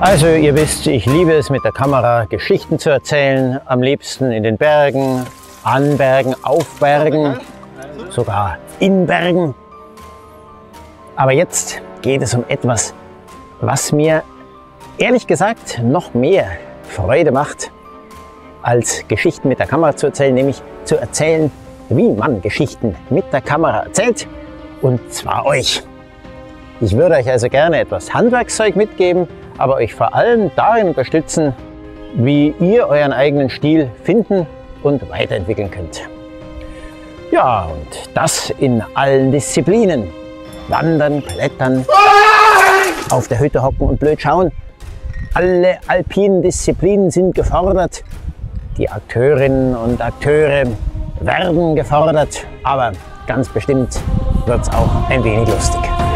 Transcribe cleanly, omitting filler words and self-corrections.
Also ihr wisst, ich liebe es mit der Kamera Geschichten zu erzählen, am liebsten in den Bergen, an Bergen, auf Bergen, sogar in Bergen. Aber jetzt geht es um etwas, was mir ehrlich gesagt noch mehr Freude macht, als Geschichten mit der Kamera zu erzählen, nämlich zu erzählen, wie man Geschichten mit der Kamera erzählt, und zwar euch. Ich würde euch also gerne etwas Handwerkszeug mitgeben, aber euch vor allem darin unterstützen, wie ihr euren eigenen Stil finden und weiterentwickeln könnt. Ja, und das in allen Disziplinen. Wandern, Klettern, auf der Hütte hocken und blöd schauen. Alle alpinen Disziplinen sind gefordert. Die Akteurinnen und Akteure werden gefordert, aber ganz bestimmt wird es auch ein wenig lustig.